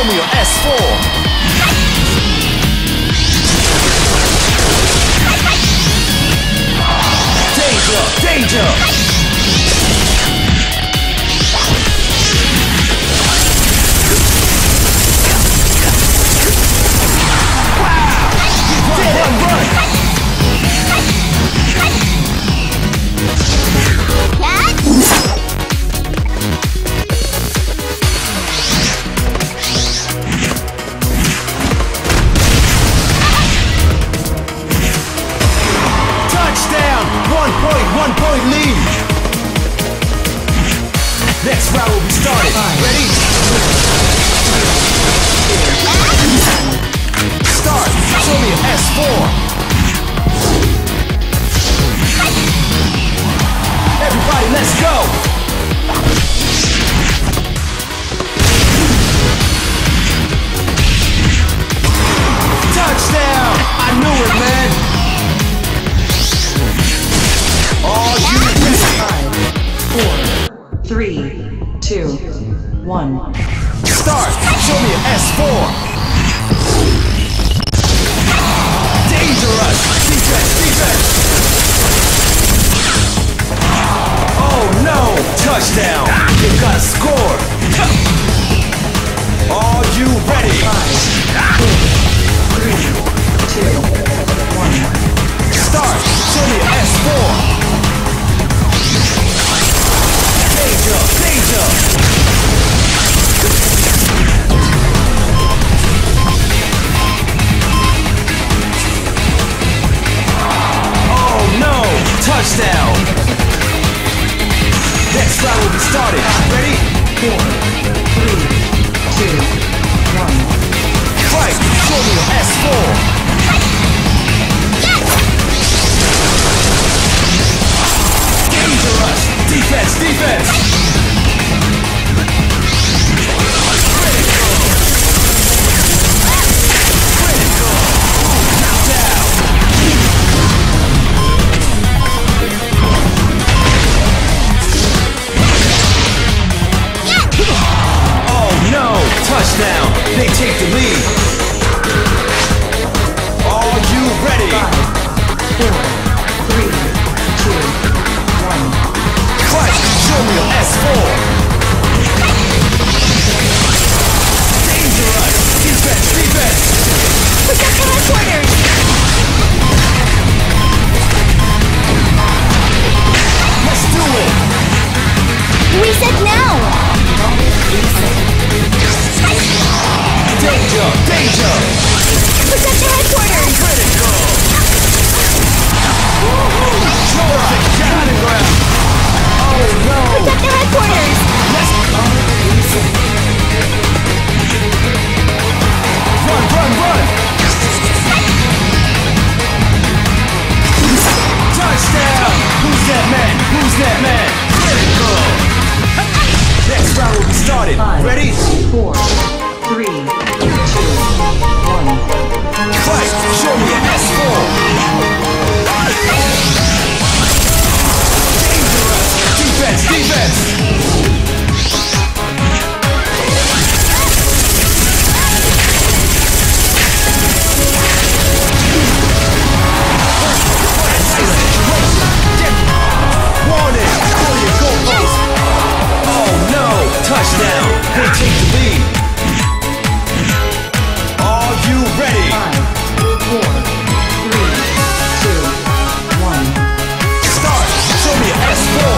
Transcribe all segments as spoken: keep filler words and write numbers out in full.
Show me your S four. Danger, danger. Wow! Run, run, run. One point lead. Next round will be started. Ready? Start. Show me an S four. Everybody, let's go. Touchdown! I knew it, man. All you five, four, three, two, one. Start! Show me an S four! Dangerous! Defense! Defense! Oh no! Touchdown! You gotta score! Are you ready? Five, four, three, two, one. Start! Show me an S four! Danger! Danger! Oh no! Touchdown! Next round will be started. Ready? Four, three, two, one. Fight! Show me your S four! Dangerous! Defense! Defense! Critical! Critical! Down! Oh no! Touchdown! They take the lead! Are you ready? Five, four, three, two, one. Fight! Show me your S four! Dangerous! Defense! Defense! Protect the headquarters! Let's do it! Reset now! Danger! Danger! Protect the headquarters! Critical! Perfect! Counting ground! Oh no! Protect the headquarters! Let's run! Run! Run! Touchdown! Who's that man? Who's that man? Critical! Next round will be started. Five, Ready? Four, three, two, one. Fight! Show me an S four! Dangerous! Defense! Defense! Warning! For your goalpost! Oh no! Touchdown! They take the lead! Are you ready? Five, four, three, two, one. Start! Show me an S four!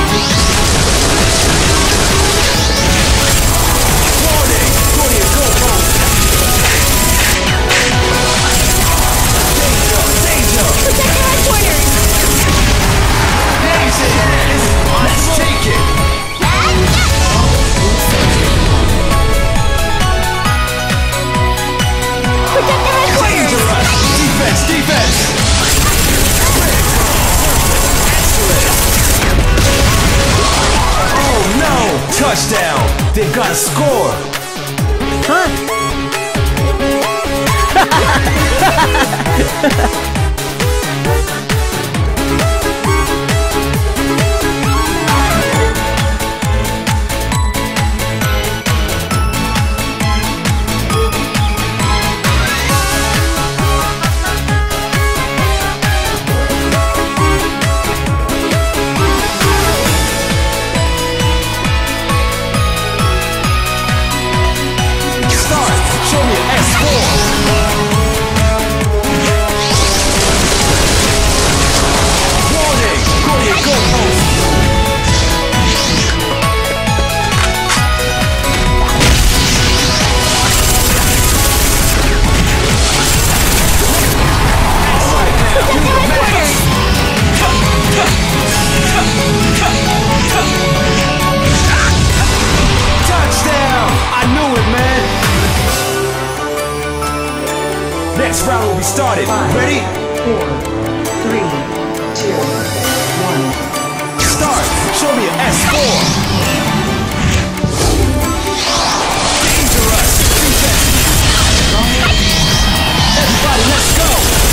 Warning! For your goalpost! Danger! Danger! Protect the headquarters! Ladies and gentlemen, let's take it! Protect the headquarters! Dangerous! Defense! Defense! Oh no! Touchdown! They've got a score! Next round will be started. Ready? Four, three, two, one. Start. Show me an S four. Dangerous. Everybody, let's go.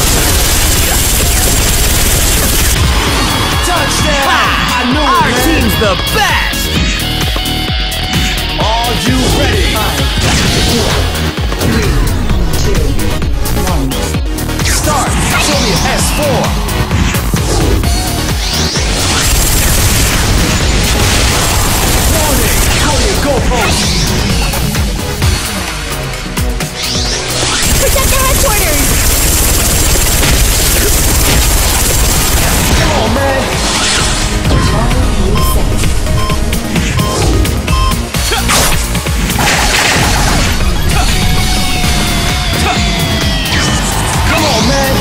Touchdown. I knew it, Our man. team's the best! Are you ready? Five, four, three, two, one. Start. Show me an S four. Warning. Go to your goalpost. Protect the headquarters! Come on, man. Come on, man.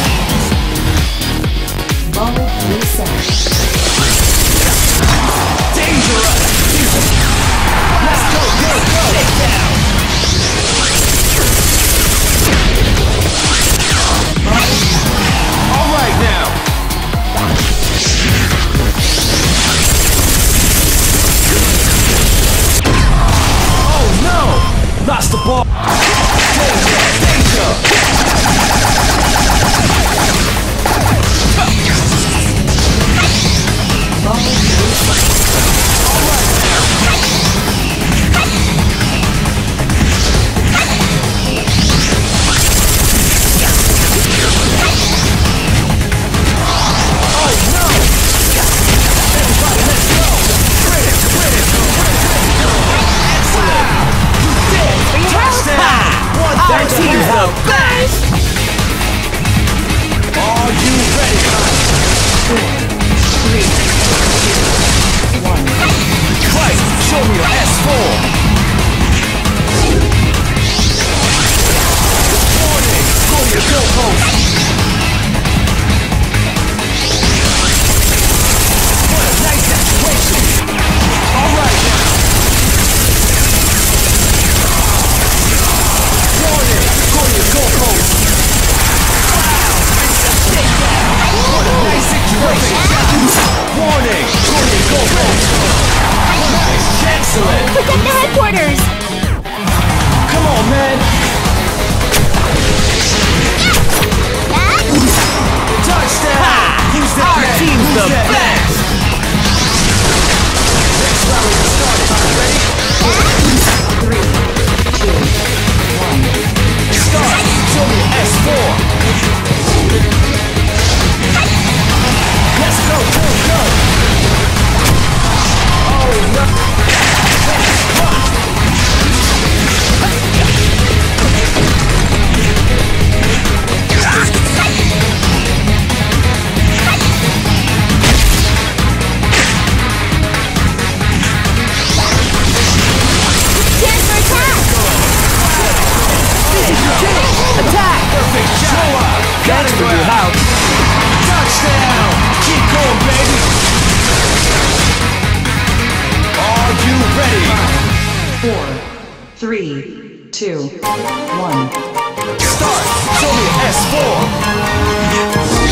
Ball reset. Dangerous. Let's go, go, go. Sit down. All right now. Oh no! Lost the ball. Danger, danger. Ball reset. Oh no! Everybody, let's go. Win it, win it, win it. Excellent. You did. Touchdown. One Our thing team's ahead. the best! Are you ready? Four, three, two, one. Right. Show me your S four. Warning. Go to your goalpost. What a nice situation. All right now. Warning. Go to your goalpost. What a nice situation. Warning. Go to your goalpost. Nice. Excellent. Protect the headquarters! Come on, man. Touchdown. Who's that Our man? team's Who's the that man? best! Next round will be started. Ready? Three, two, one. Start. Show me an S four. Let's go, go, go. Oh, no. Chance for attack! Attack! Perfect shot. Thanks for your help. Touchdown. Keep going, baby. Are you ready? Four, three, two, one. Start. Show me an S four.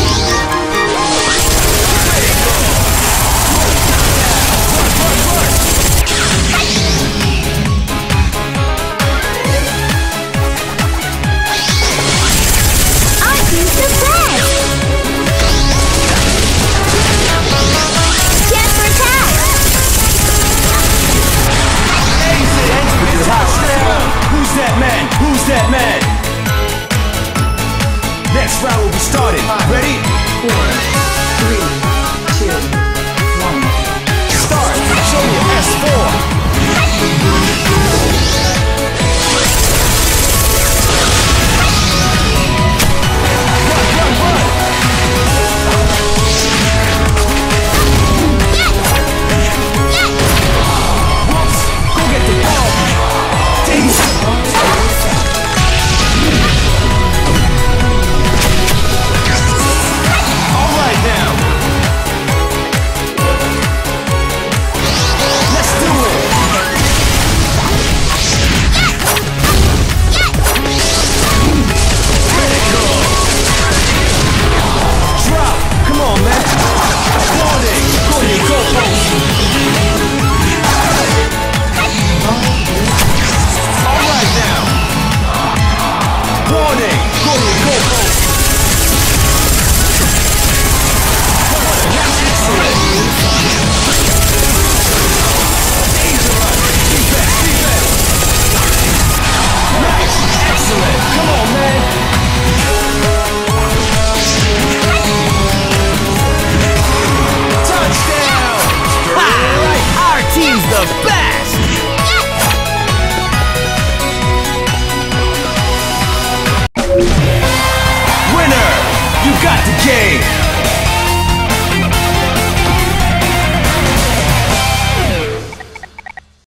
Our team's the best! Chance for attack! Touchdown. Who's that man? Who's that man? Next round will be started. Ready? Four,